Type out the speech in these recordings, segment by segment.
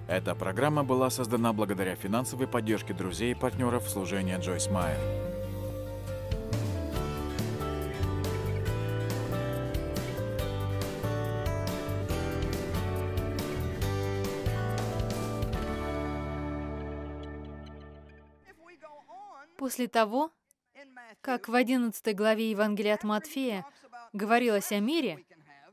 Эта программа была создана благодаря финансовой поддержке друзей и партнеров служения Джойс Майер. После того, как в 11 главе Евангелия от Матфея говорилось о мире,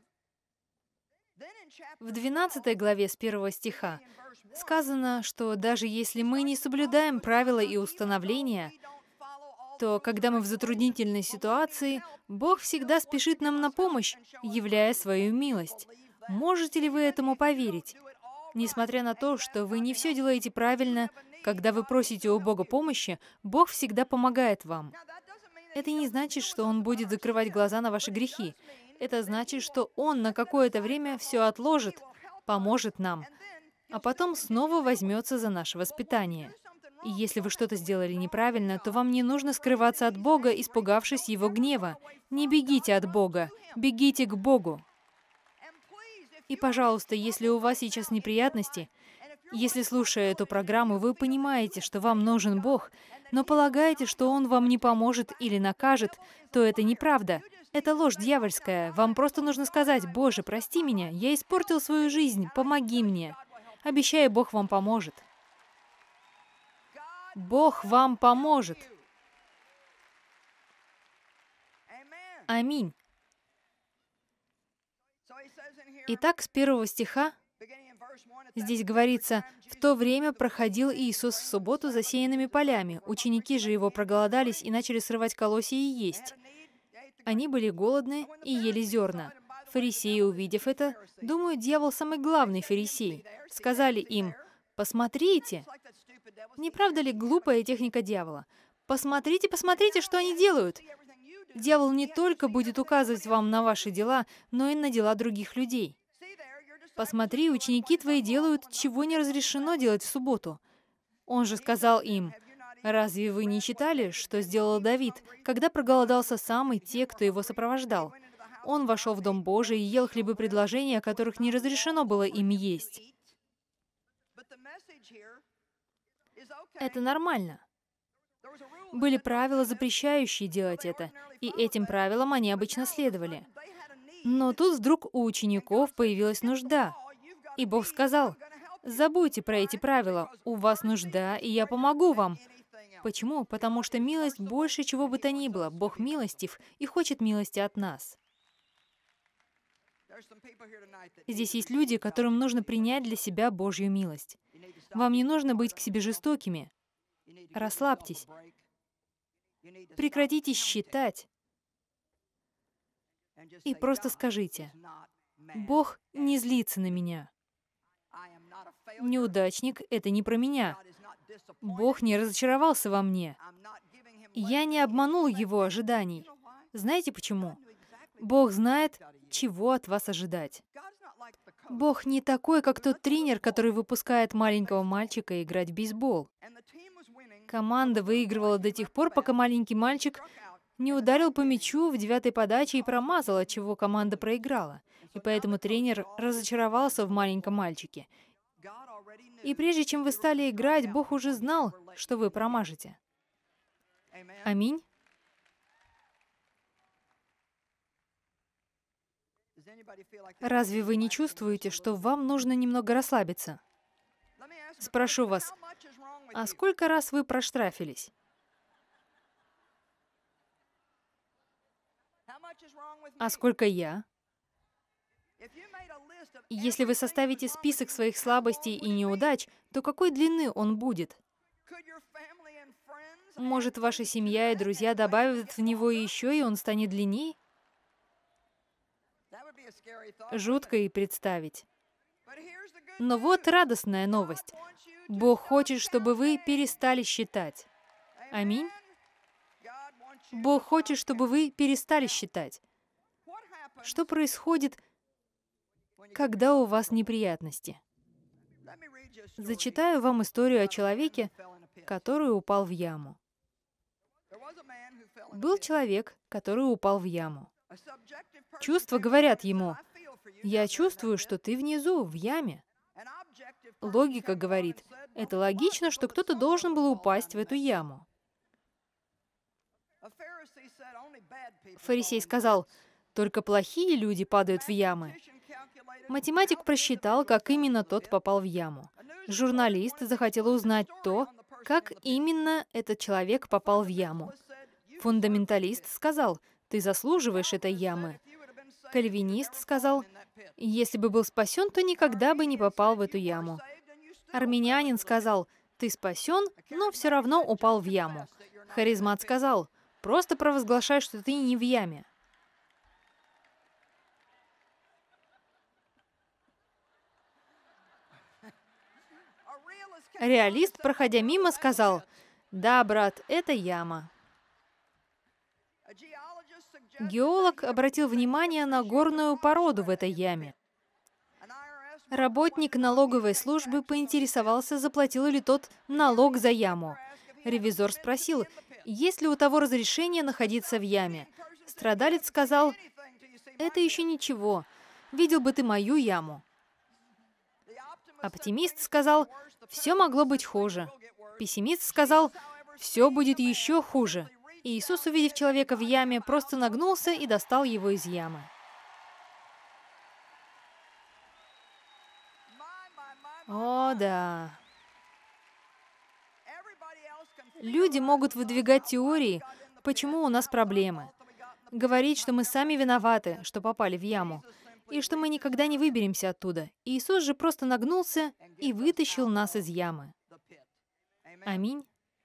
в 12 главе с 1 стиха сказано, что даже если мы не соблюдаем правила и установления, то когда мы в затруднительной ситуации, Бог всегда спешит нам на помощь, являя свою милость. Можете ли вы этому поверить? Несмотря на то, что вы не все делаете правильно, когда вы просите у Бога помощи, Бог всегда помогает вам. Это не значит, что Он будет закрывать глаза на ваши грехи. Это значит, что Он на какое-то время все отложит, поможет нам, а потом снова возьмется за наше воспитание. И если вы что-то сделали неправильно, то вам не нужно скрываться от Бога, испугавшись Его гнева. Не бегите от Бога, бегите к Богу. И, пожалуйста, если у вас сейчас неприятности, если, слушая эту программу, вы понимаете, что вам нужен Бог, но полагаете, что Он вам не поможет или накажет, то это неправда. Это ложь дьявольская. Вам просто нужно сказать: «Боже, прости меня, я испортил свою жизнь, помоги мне». Обещаю, Бог вам поможет. Бог вам поможет. Аминь. Итак, с 1 стиха здесь говорится: «В то время проходил Иисус в субботу засеянными полями. Ученики же Его проголодались и начали срывать колосья и есть. Они были голодны и ели зерна. Фарисеи, увидев это, думают, дьявол самый главный фарисей, сказали им: «Посмотрите». Не правда ли глупая техника дьявола? Посмотрите, посмотрите, что они делают. Дьявол не только будет указывать вам на ваши дела, но и на дела других людей. Посмотри, ученики твои делают, чего не разрешено делать в субботу. Он же сказал им: «Разве вы не читали, что сделал Давид, когда проголодался сам и те, кто его сопровождал? Он вошел в Дом Божий и ел хлебы предложения, которых не разрешено было им есть». Это нормально. Были правила, запрещающие делать это, и этим правилам они обычно следовали. Но тут вдруг у учеников появилась нужда, и Бог сказал: «Забудьте про эти правила, у вас нужда, и я помогу вам». Почему? Потому что милость больше чего бы то ни было. Бог милостив и хочет милости от нас. Здесь есть люди, которым нужно принять для себя Божью милость. Вам не нужно быть к себе жестокими. Расслабьтесь. Прекратите считать. И просто скажите: «Бог не злится на меня. Неудачник — это не про меня. Бог не разочаровался во мне. Я не обманул Его ожиданий». Знаете почему? Бог знает, чего от вас ожидать. Бог не такой, как тот тренер, который выпускает маленького мальчика играть в бейсбол. Команда выигрывала до тех пор, пока маленький мальчик не ударил по мячу в 9-й подаче и промазал, отчего команда проиграла. И поэтому тренер разочаровался в маленьком мальчике. И прежде чем вы стали играть, Бог уже знал, что вы промажете. Аминь. Разве вы не чувствуете, что вам нужно немного расслабиться? Спрошу вас, а сколько раз вы проштрафились? А сколько я? Если вы составите список своих слабостей и неудач, то какой длины он будет? Может, ваша семья и друзья добавят в него еще, и он станет длиннее? Жутко и представить. Но вот радостная новость. Бог хочет, чтобы вы перестали считать. Аминь. Бог хочет, чтобы вы перестали считать. Что происходит, когда у вас неприятности? Зачитаю вам историю о человеке, который упал в яму. Был человек, который упал в яму. Чувства говорят ему: «Я чувствую, что ты внизу, в яме». Логика говорит, это логично, что кто-то должен был упасть в эту яму. Фарисей сказал, только плохие люди падают в ямы. Математик просчитал, как именно тот попал в яму. Журналист захотел узнать то, как именно этот человек попал в яму. Фундаменталист сказал, ты заслуживаешь этой ямы. Кальвинист сказал, если бы был спасен, то никогда бы не попал в эту яму. Армянин сказал, ты спасен, но все равно упал в яму. Харизмат сказал, просто провозглашай, что ты не в яме. Реалист, проходя мимо, сказал, да, брат, это яма. Геолог обратил внимание на горную породу в этой яме. Работник налоговой службы поинтересовался, заплатил ли тот налог за яму. Ревизор спросил, есть ли у того разрешение находиться в яме. Страдалец сказал, это еще ничего, видел бы ты мою яму. Оптимист сказал, все могло быть хуже. Пессимист сказал, все будет еще хуже. И Иисус, увидев человека в яме, просто нагнулся и достал его из ямы. О, да. Люди могут выдвигать теории, почему у нас проблемы. Говорить, что мы сами виноваты, что попали в яму, и что мы никогда не выберемся оттуда. Иисус же просто нагнулся и вытащил нас из ямы. Аминь.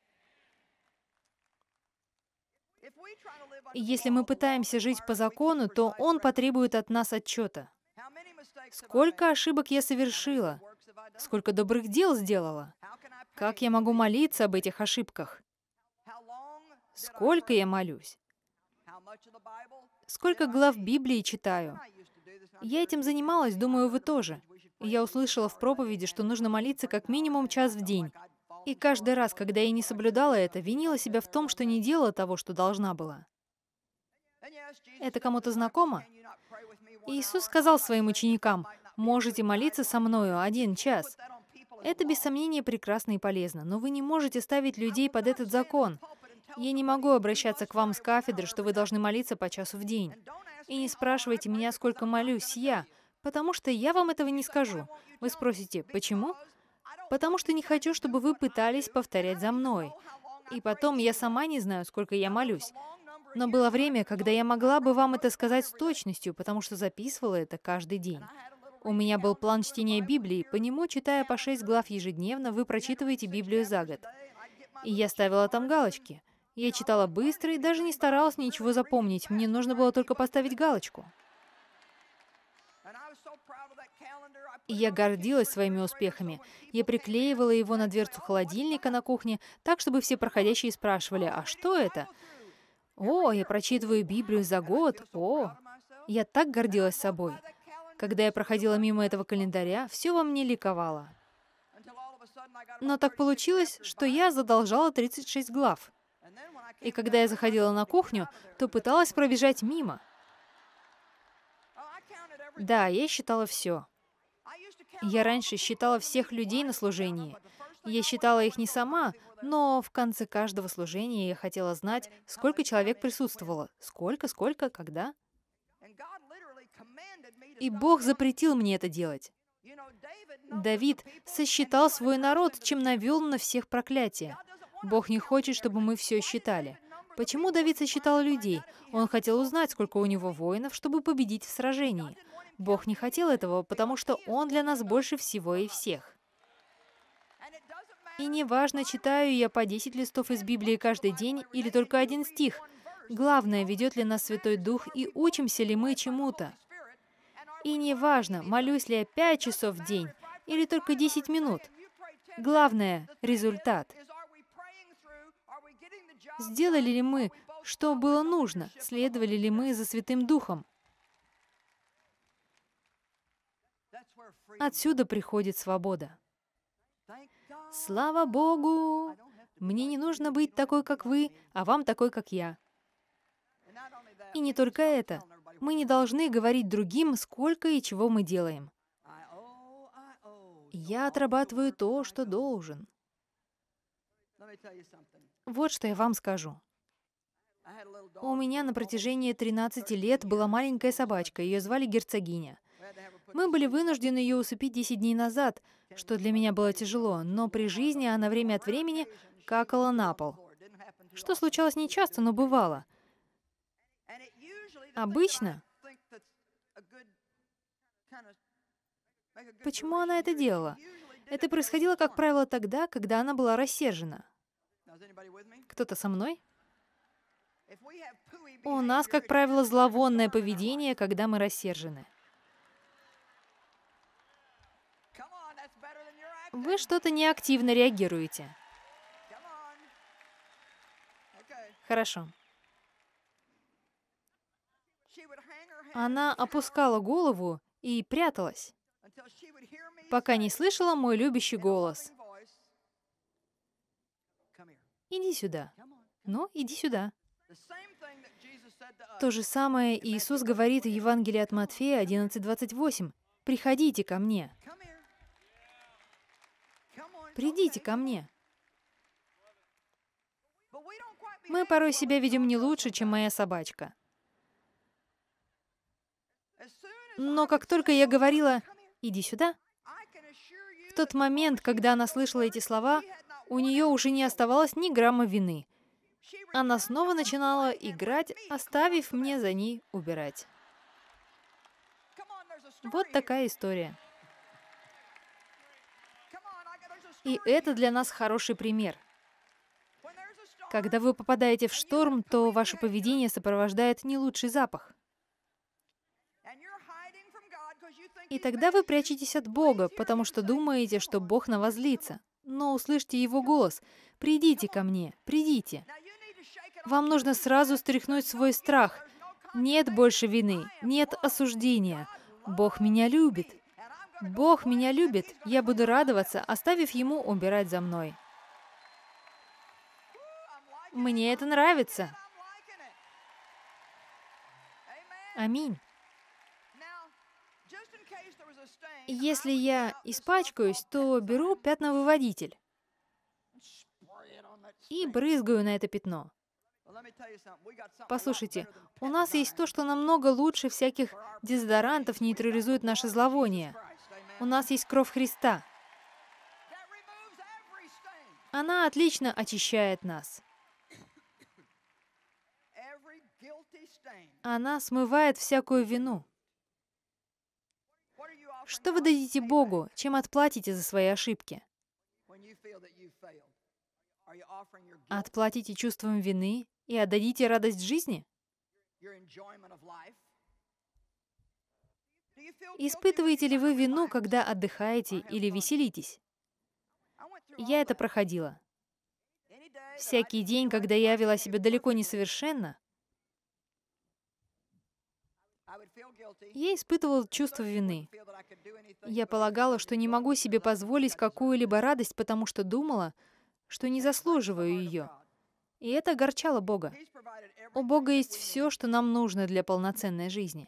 Если мы пытаемся жить по закону, то Он потребует от нас отчета. Сколько ошибок я совершила? Сколько добрых дел сделала? Как я могу молиться об этих ошибках? Сколько я молюсь? Сколько глав Библии читаю? Я этим занималась, думаю, вы тоже. Я услышала в проповеди, что нужно молиться как минимум час в день. И каждый раз, когда я не соблюдала это, винила себя в том, что не делала того, что должна была. Это кому-то знакомо? Иисус сказал своим ученикам, «Можете молиться со мною 1 час». Это без сомнения прекрасно и полезно, но вы не можете ставить людей под этот закон. Я не могу обращаться к вам с кафедры, что вы должны молиться по часу в день. И не спрашивайте меня, сколько молюсь я, потому что я вам этого не скажу. Вы спросите, почему? Потому что не хочу, чтобы вы пытались повторять за мной. И потом я сама не знаю, сколько я молюсь. Но было время, когда я могла бы вам это сказать с точностью, потому что записывала это каждый день. У меня был план чтения Библии, по нему, читая по 6 глав ежедневно, вы прочитываете Библию за год. И я ставила там галочки. Я читала быстро и даже не старалась ничего запомнить, мне нужно было только поставить галочку. И я гордилась своими успехами. Я приклеивала его на дверцу холодильника на кухне, так, чтобы все проходящие спрашивали, «А что это?» «О, я прочитываю Библию за год! О!» Я так гордилась собой. Когда я проходила мимо этого календаря, все во мне ликовало. Но так получилось, что я задолжала 36 глав. И когда я заходила на кухню, то пыталась пробежать мимо. Да, я считала все. Я раньше считала всех людей на служении. Я считала их не сама, но в конце каждого служения я хотела знать, сколько человек присутствовало, сколько, когда. И Бог запретил мне это делать. Давид сосчитал свой народ, чем навел на всех проклятие. Бог не хочет, чтобы мы все считали. Почему Давид сосчитал людей? Он хотел узнать, сколько у него воинов, чтобы победить в сражении. Бог не хотел этого, потому что Он для нас больше всего и всех. И неважно, читаю я по 10 листов из Библии каждый день или только 1 стих. Главное, ведет ли нас Святой Дух и учимся ли мы чему-то. И неважно, молюсь ли я 5 часов в день или только 10 минут. Главное — результат. Сделали ли мы, что было нужно? Следовали ли мы за Святым Духом? Отсюда приходит свобода. Слава Богу! Мне не нужно быть такой, как вы, а вам такой, как я. И не только это. Мы не должны говорить другим, сколько и чего мы делаем. Я отрабатываю то, что должен. Вот что я вам скажу. У меня на протяжении 13 лет была маленькая собачка, ее звали Герцогиня. Мы были вынуждены ее усыпить 10 дней назад, что для меня было тяжело, но при жизни она время от времени какала на пол. Что случалось нечасто, но бывало. Обычно. Почему она это делала? Это происходило, как правило, тогда, когда она была рассержена. Кто-то со мной? У нас, как правило, зловонное поведение, когда мы рассержены. Вы что-то неактивно реагируете. Хорошо. Она опускала голову и пряталась, пока не слышала мой любящий голос. «Иди сюда». Ну, иди сюда. То же самое Иисус говорит в Евангелии от Матфея 11:28. «Приходите ко мне». Придите ко мне. Мы порой себя ведем не лучше, чем моя собачка. Но как только я говорила «иди сюда», в тот момент, когда она слышала эти слова, у нее уже не оставалось ни грамма вины. Она снова начинала играть, оставив мне за ней убирать. Вот такая история. И это для нас хороший пример. Когда вы попадаете в шторм, то ваше поведение сопровождает не лучший запах. И тогда вы прячетесь от Бога, потому что думаете, что Бог на вас злится. Но услышьте Его голос. «Придите ко мне, придите». Вам нужно сразу стряхнуть свой страх. Нет больше вины, нет осуждения. Бог меня любит. Бог меня любит. Я буду радоваться, оставив Ему убирать за мной. Мне это нравится. Аминь. Если я испачкаюсь, то беру пятновыводитель и брызгаю на это пятно. Послушайте, у нас есть то, что намного лучше всяких дезодорантов нейтрализует наше зловоние. У нас есть кровь Христа. Она отлично очищает нас. Она смывает всякую вину. Что вы дадите Богу, чем отплатите за свои ошибки? Отплатите чувством вины и отдадите радость жизни? Испытываете ли вы вину, когда отдыхаете или веселитесь? Я это проходила. Всякий день, когда я вела себя далеко не совершенно, я испытывала чувство вины. Я полагала, что не могу себе позволить какую-либо радость, потому что думала, что не заслуживаю ее. И это огорчало Бога. У Бога есть все, что нам нужно для полноценной жизни.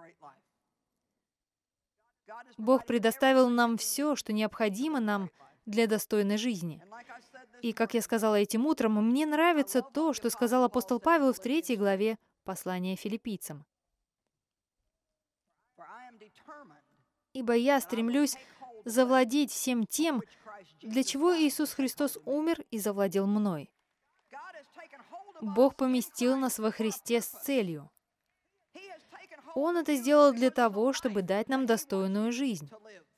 Бог предоставил нам все, что необходимо нам для достойной жизни. И, как я сказала этим утром, мне нравится то, что сказал апостол Павел в 3 главе послания Филиппийцам. «Ибо я стремлюсь завладеть всем тем, для чего Иисус Христос умер и завладел мной». Бог поместил нас во Христе с целью. Он это сделал для того, чтобы дать нам достойную жизнь.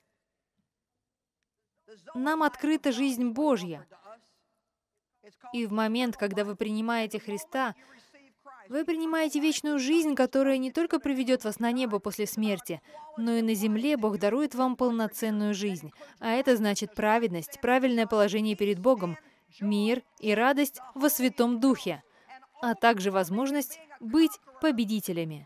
Нам открыта жизнь Божья. И в момент, когда вы принимаете Христа, вы принимаете вечную жизнь, которая не только приведет вас на небо после смерти, но и на земле Бог дарует вам полноценную жизнь. А это значит праведность, правильное положение перед Богом, мир и радость во Святом Духе, а также возможность быть победителями.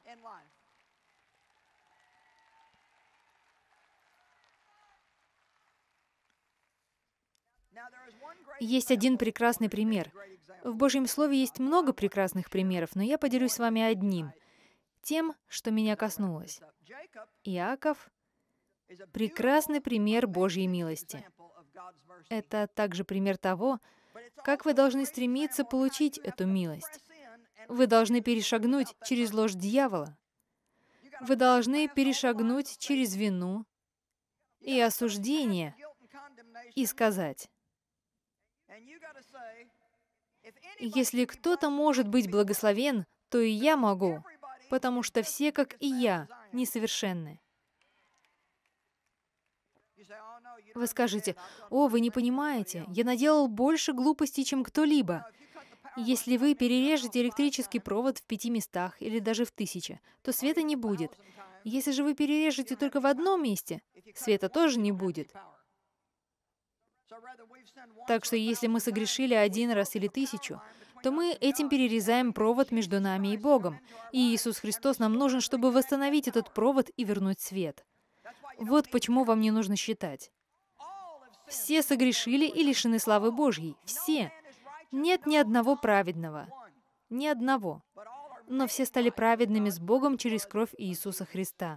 Есть один прекрасный пример. В Божьем Слове есть много прекрасных примеров, но я поделюсь с вами одним, тем, что меня коснулось. Иаков прекрасный пример Божьей милости. Это также пример того, как вы должны стремиться получить эту милость. Вы должны перешагнуть через ложь дьявола. Вы должны перешагнуть через вину и осуждение и сказать: если кто-то может быть благословен, то и я могу, потому что все, как и я, несовершенны. Вы скажете: «О, вы не понимаете, я наделал больше глупостей, чем кто-либо». Если вы перережете электрический провод в 5 местах или даже в 1000, то света не будет. Если же вы перережете только в одном месте, света тоже не будет. Так что если мы согрешили 1 раз или 1000, то мы этим перерезаем провод между нами и Богом. И Иисус Христос нам нужен, чтобы восстановить этот провод и вернуть свет. Вот почему вам не нужно считать. Все согрешили и лишены славы Божьей. Все. Нет ни одного праведного. Ни одного. Но все стали праведными с Богом через кровь Иисуса Христа.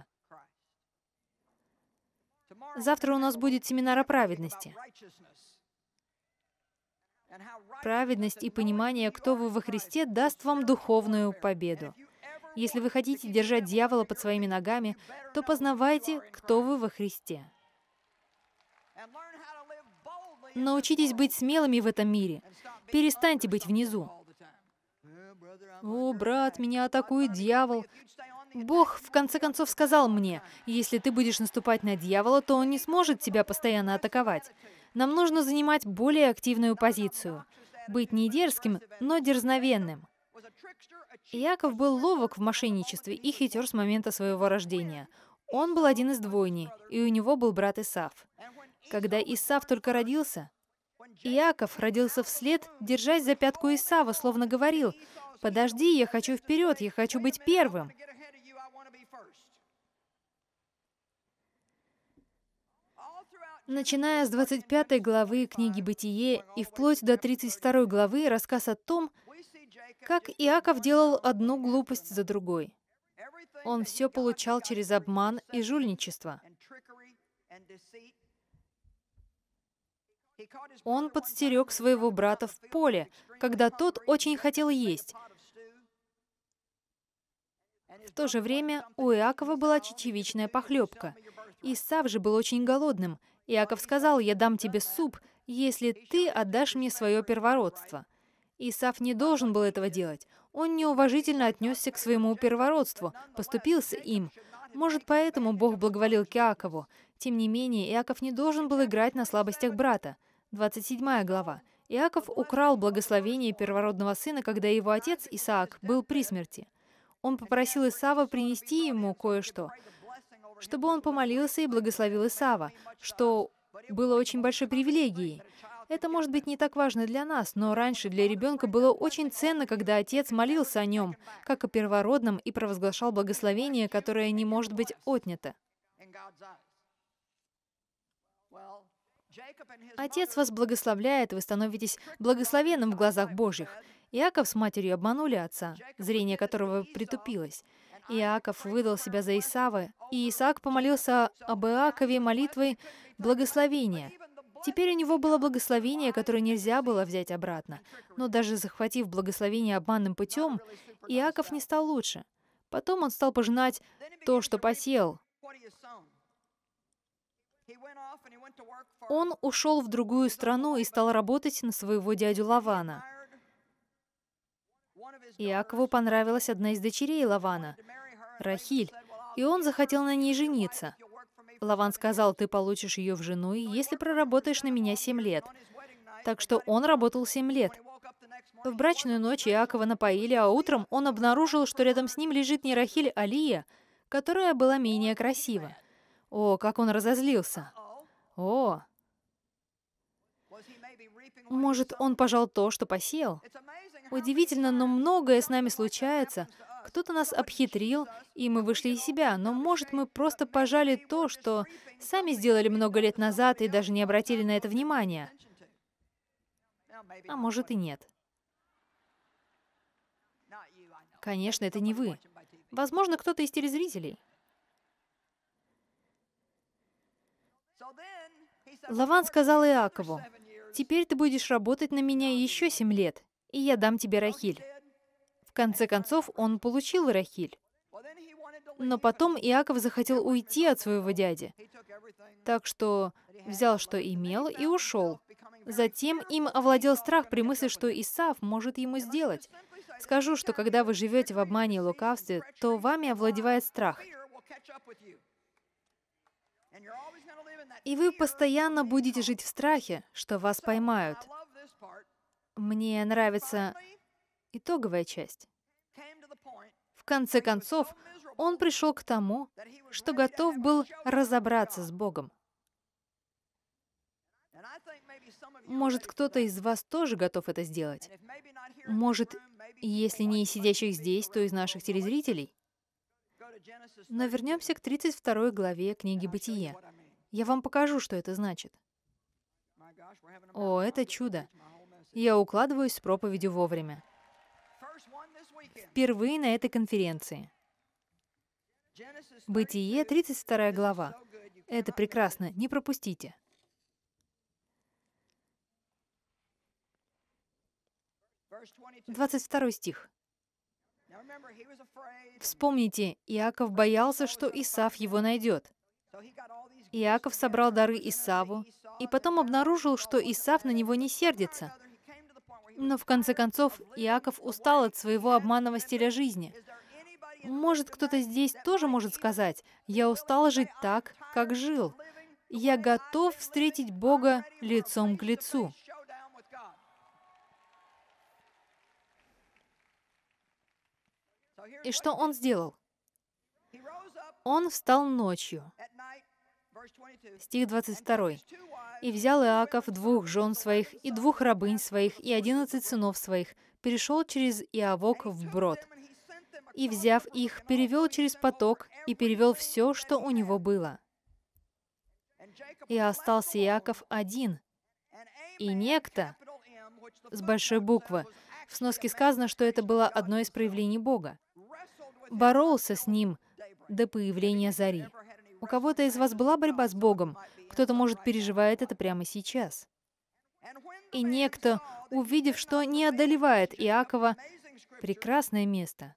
Завтра у нас будет семинар о праведности. Праведность и понимание, кто вы во Христе, даст вам духовную победу. Если вы хотите держать дьявола под своими ногами, то познавайте, кто вы во Христе. Научитесь быть смелыми в этом мире. Перестаньте быть внизу. «О, брат, меня атакует дьявол». Бог, в конце концов, сказал мне: если ты будешь наступать на дьявола, то он не сможет тебя постоянно атаковать. Нам нужно занимать более активную позицию. Быть не дерзким, но дерзновенным. Иаков был ловок в мошенничестве и хитер с момента своего рождения. Он был один из двойни, и у него был брат Исав. Когда Исав только родился, Иаков родился вслед, держась за пятку Исава, словно говорил: «Подожди, я хочу вперед, я хочу быть первым». Начиная с 25 главы книги «Бытие» и вплоть до 32 главы рассказ о том, как Иаков делал одну глупость за другой. Он все получал через обман и жульничество. Он подстерег своего брата в поле, когда тот очень хотел есть. В то же время у Иакова была чечевичная похлебка. Исав же был очень голодным. Иаков сказал: «Я дам тебе суп, если ты отдашь мне свое первородство». Исав не должен был этого делать. Он неуважительно отнесся к своему первородству, поступился им. Может, поэтому Бог благоволил к Иакову. Тем не менее, Иаков не должен был играть на слабостях брата. 27 глава. Иаков украл благословение первородного сына, когда его отец Исаак был при смерти. Он попросил Исава принести ему кое-что, чтобы он помолился и благословил Исава, что было очень большой привилегией. Это может быть не так важно для нас, но раньше для ребенка было очень ценно, когда отец молился о нем, как о первородном, и провозглашал благословение, которое не может быть отнято. Отец вас благословляет, вы становитесь благословенным в глазах Божьих. Иаков с матерью обманули отца, зрение которого притупилось. Иаков выдал себя за Исава, и Исаак помолился об Иакове молитвой благословения. Теперь у него было благословение, которое нельзя было взять обратно. Но даже захватив благословение обманным путем, Иаков не стал лучше. Потом он стал пожинать то, что посеял. Он ушел в другую страну и стал работать на своего дядю Лавана. Иакову понравилась одна из дочерей Лавана, Рахиль, и он захотел на ней жениться. Лаван сказал: «Ты получишь ее в жену, если проработаешь на меня 7 лет». Так что он работал 7 лет. В брачную ночь Иакова напоили, а утром он обнаружил, что рядом с ним лежит не Рахиль, а Лия, которая была менее красива. О, как он разозлился! О! Может, он пожал то, что посеял? Удивительно, но многое с нами случается. Кто-то нас обхитрил, и мы вышли из себя. Но, может, мы просто пожали то, что сами сделали много лет назад и даже не обратили на это внимания. А может и нет. Конечно, это не вы. Возможно, кто-то из телезрителей. Лаван сказал Иакову: «Теперь ты будешь работать на меня еще 7 лет, и я дам тебе Рахиль». В конце концов, он получил Рахиль. Но потом Иаков захотел уйти от своего дяди, так что взял, что имел, и ушел. Затем им овладел страх при мысли, что Исав может ему сделать. Скажу, что когда вы живете в обмане и лукавстве, то вами овладевает страх. И вы постоянно будете жить в страхе, что вас поймают. Мне нравится итоговая часть. В конце концов, он пришел к тому, что готов был разобраться с Богом. Может, кто-то из вас тоже готов это сделать? Может, если не из сидящих здесь, то из наших телезрителей? Но вернемся к 32 главе книги «Бытие». Я вам покажу, что это значит. О, это чудо! Я укладываюсь с проповедью вовремя. Впервые на этой конференции. Бытие, 32 глава. Это прекрасно, не пропустите. 22 стих. Вспомните, Иаков боялся, что Исав его найдет. Иаков собрал дары Исаву, и потом обнаружил, что Исав на него не сердится. Но в конце концов, Иаков устал от своего обманного стиля жизни. Может, кто-то здесь тоже может сказать: «Я устал жить так, как жил. Я готов встретить Бога лицом к лицу». И что он сделал? Он встал ночью. Стих 22. «И взял Иаков 2 жен своих, и 2 рабынь своих, и 11 сынов своих, перешел через Иавок вброд. И, взяв их, перевел через поток, и перевел все, что у него было. И остался Иаков один, и некто, с большой буквы». В сноске сказано, что это было одно из проявлений Бога. Боролся с ним до появления зари. У кого-то из вас была борьба с Богом? Кто-то, может, переживает это прямо сейчас. И некто, увидев, что не одолевает Иакова, прекрасное место,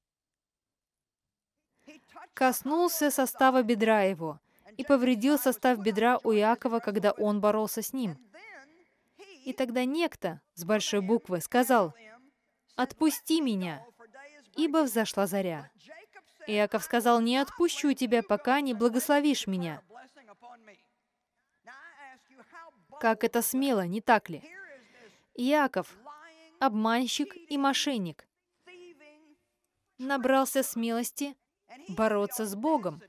коснулся состава бедра его и повредил состав бедра у Иакова, когда он боролся с ним. И тогда некто, с большой буквы, сказал: «Отпусти меня, ибо взошла заря». Иаков сказал: «Не отпущу тебя, пока не благословишь меня». Как это смело, не так ли? Иаков, обманщик и мошенник, набрался смелости бороться с Богом.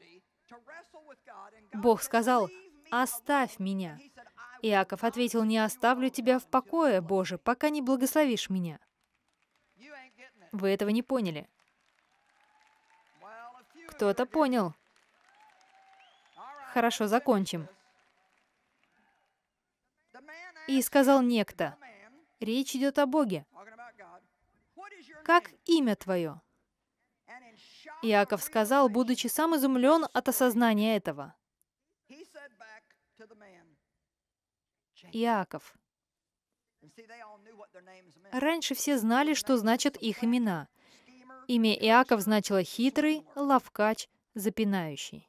Бог сказал: «Оставь меня». Иаков ответил: «Не оставлю тебя в покое, Боже, пока не благословишь меня». Вы этого не поняли. Кто-то понял. Хорошо, закончим. И сказал некто, речь идет о Боге: «Как имя твое?» Иаков сказал, будучи сам изумлен от осознания этого: Иаков. Раньше все знали, что значат их имена. Имя Иаков значило «хитрый», «ловкач», «запинающий».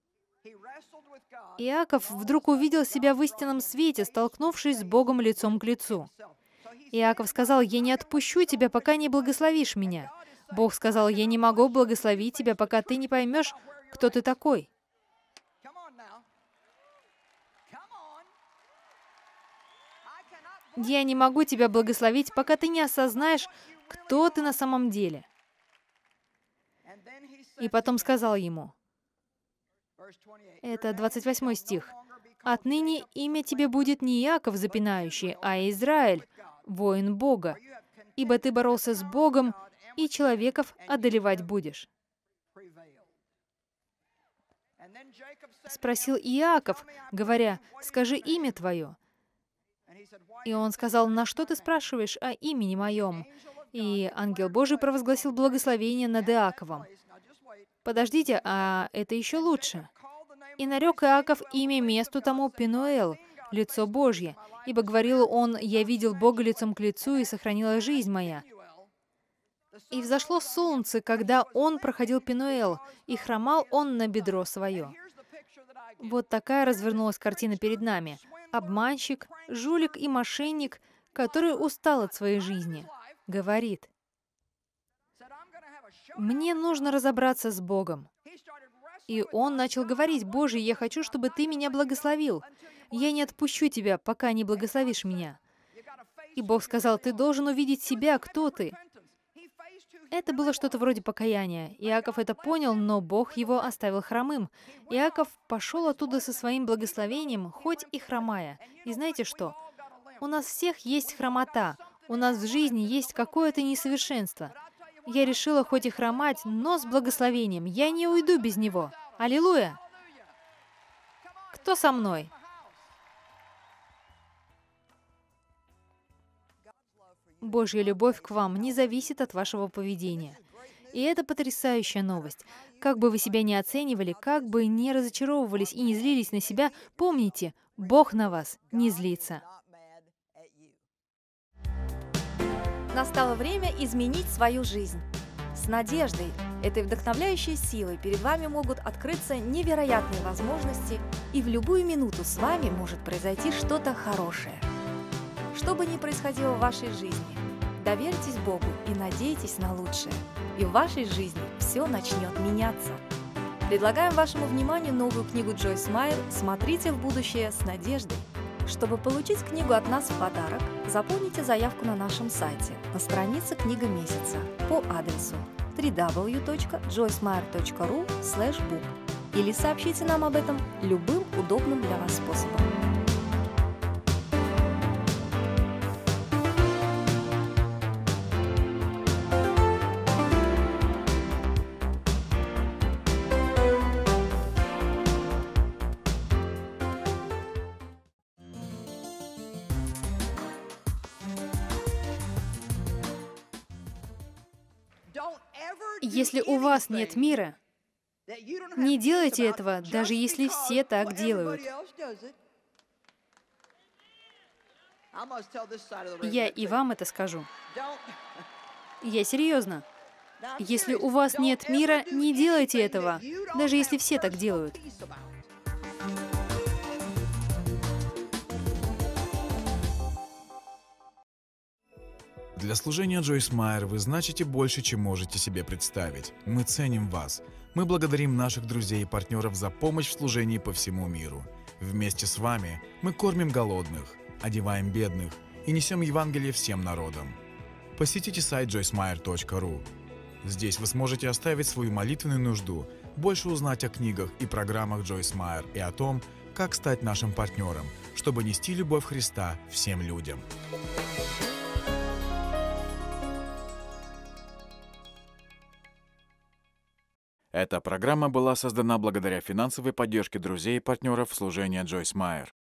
Иаков вдруг увидел себя в истинном свете, столкнувшись с Богом лицом к лицу. Иаков сказал: «Я не отпущу тебя, пока не благословишь меня». Бог сказал: «Я не могу благословить тебя, пока ты не поймешь, кто ты такой». «Я не могу тебя благословить, пока ты не осознаешь, кто ты на самом деле». И потом сказал ему, это 28 стих, «Отныне имя тебе будет не Иаков запинающий, а Израиль, воин Бога, ибо ты боролся с Богом, и человеков одолевать будешь». Спросил Иаков, говоря: «Скажи имя твое». И он сказал: «На что ты спрашиваешь о имени моем?» И ангел Божий провозгласил благословение над Иаковом. Подождите, а это еще лучше. «И нарек Иаков имя месту тому Пенуэл, лицо Божье. Ибо говорил он: «Я видел Бога лицом к лицу, и сохранила жизнь моя». И взошло солнце, когда он проходил Пенуэл, и хромал он на бедро свое. Вот такая развернулась картина перед нами. Обманщик, жулик и мошенник, который устал от своей жизни, говорит: «Мне нужно разобраться с Богом». И он начал говорить: «Боже, я хочу, чтобы Ты меня благословил. Я не отпущу Тебя, пока не благословишь меня». И Бог сказал: «Ты должен увидеть себя, кто ты». Это было что-то вроде покаяния. Иаков это понял, но Бог его оставил хромым. Иаков пошел оттуда со своим благословением, хоть и хромая. И знаете что? У нас всех есть хромота. У нас в жизни есть какое-то несовершенство. Я решила хоть и хромать, но с благословением. Я не уйду без него. Аллилуйя! Кто со мной? Божья любовь к вам не зависит от вашего поведения. И это потрясающая новость. Как бы вы себя ни оценивали, как бы не разочаровывались и не злились на себя, помните, Бог на вас не злится. Настало время изменить свою жизнь. С надеждой, этой вдохновляющей силой перед вами могут открыться невероятные возможности, и в любую минуту с вами может произойти что-то хорошее. Что бы ни происходило в вашей жизни, доверьтесь Богу и надейтесь на лучшее, и в вашей жизни все начнет меняться. Предлагаем вашему вниманию новую книгу Джойс Майер «Смотрите в будущее с надеждой». Чтобы получить книгу от нас в подарок, заполните заявку на нашем сайте на странице «Книга месяца» по адресу www.joycemeyer.ru/book или сообщите нам об этом любым удобным для вас способом. Если у вас нет мира, не делайте этого, даже если все так делают. Я и вам это скажу. Я серьезно. Если у вас нет мира, не делайте этого, даже если все так делают. Для служения Джойс Майер вы значите больше, чем можете себе представить. Мы ценим вас. Мы благодарим наших друзей и партнеров за помощь в служении по всему миру. Вместе с вами мы кормим голодных, одеваем бедных и несем Евангелие всем народам. Посетите сайт joycemeyer.ru. Здесь вы сможете оставить свою молитвенную нужду, больше узнать о книгах и программах Джойс Майер и о том, как стать нашим партнером, чтобы нести любовь Христа всем людям. Эта программа была создана благодаря финансовой поддержке друзей и партнеров служения Джойс Майер.